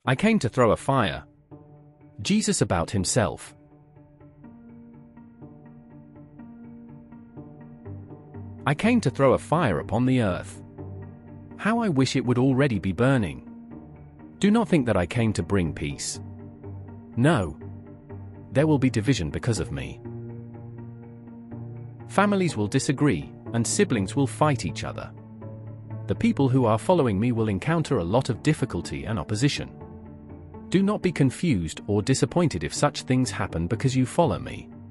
I came to throw a fire. Jesus about himself. I came to throw a fire upon the earth. How I wish it would already be burning. Do not think that I came to bring peace. No. There will be division because of me. Families will disagree, and siblings will fight each other. The people who are following me will encounter a lot of difficulty and opposition. Do not be confused or disappointed if such things happen because you follow me.